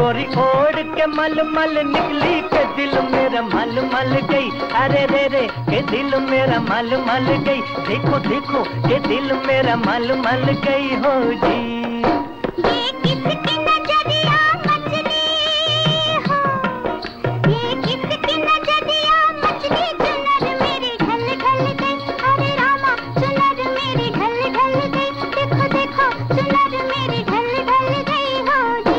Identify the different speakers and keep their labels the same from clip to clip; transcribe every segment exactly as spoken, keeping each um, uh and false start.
Speaker 1: गोरी ओढ़ के मल मल निकली के दिल मेरा मल मल गई। अरे रे रे के दिल मेरा मल मल गई। देखो देखो के दिल मेरा मल मल गई हो जी।
Speaker 2: ये किसकी नजरिया मछली हो, ये किसकी नजरिया मछली, चुनर मेरी ढल ढल गई। अरे रामा चुनर मेरी ढल ढल गई। देखो देखो चुनर मेरी ढल ढल गई हो जी।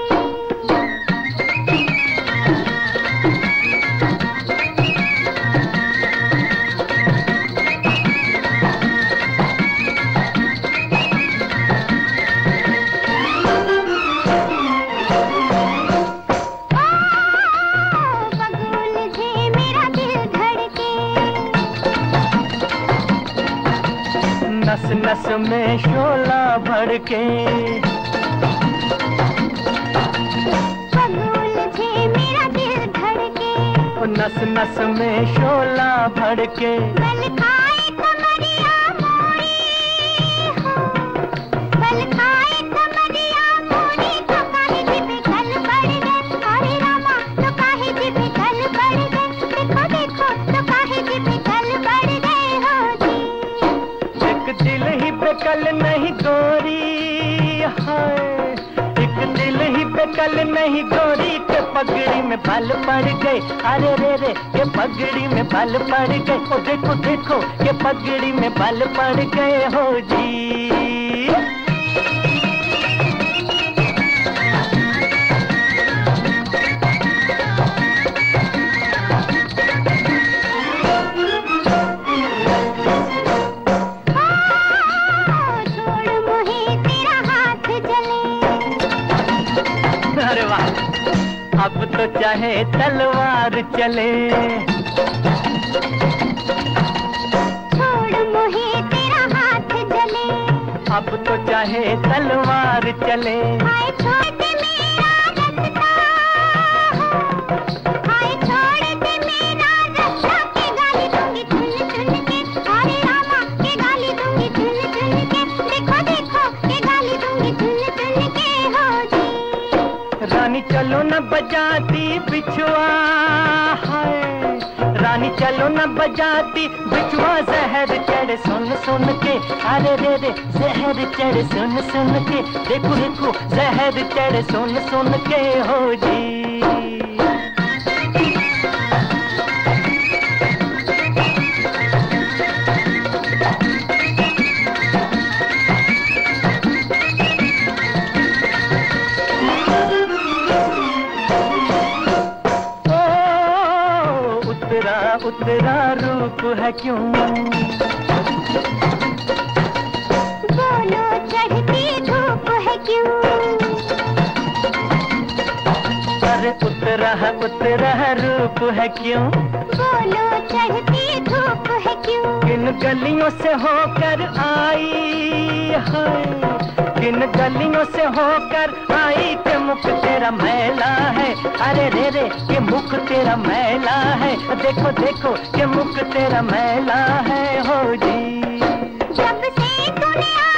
Speaker 1: नस नस में शोला भड़के,
Speaker 2: बगुल छे मेरा दिल धड़के।
Speaker 1: नस नस में शोला भड़के।
Speaker 2: बल खाए कमरिया मोरी हो, बल खाए कमरिया मोरी, तो काहे जिबे गल बढ़ गए। अरे रामा तो काहे जिबे गल बढ़ गए। देखो देखो तो काहे जिबे गल बढ़ गए हो जी।
Speaker 1: एक दिल ही बेकल नहीं गोरी है, एक दिल ही बेकल नहीं गोरी के पगड़ी में बाल पड़ गए। अरे रे रे के पगड़ी में बाल पड़ गए। ओ देखो देखो के पगड़ी में बाल पड़ गए हो जी। अरे वाह, अब तो चाहे तलवार चले।
Speaker 2: छोड़ मोहे तेरा हाथ जले,
Speaker 1: अब तो चाहे तलवार चले।
Speaker 2: हाय छोड़ दे मेरा रास्ता हो, हाय छोड़ दे मेरा रास्ता, के गाली दूंगी चुन चुन के। अरे रामा के गाली दूंगी चुन चुन के। देखो देखो के गाली दूंगी चुन चुन के हो जी।
Speaker 1: रानी चलो न बजाती बिछुआ है, रानी चलो न बजाती बिछुआ, जहर चढ़ सुन सुन के। अरे रे रे जहर चढ़ सुन सुन के। देखो देखो जहर चढ़ सुन सुन के हो जी। उतरा उतरा रूप है क्यों,
Speaker 2: बोलो चढ़ती धूप है क्यों।
Speaker 1: अरे उतरा उतरा रूप है क्यों,
Speaker 2: बोलो चढ़ती धूप है क्यों।
Speaker 1: किन गलियों से होकर आई है, किन गलियों से होकर आई के मुख तेरा मैला है। अरे रे रे के मुख तेरा मैला है। देखो देखो के मुख तेरा मैला है हो जी।
Speaker 2: जब से तूने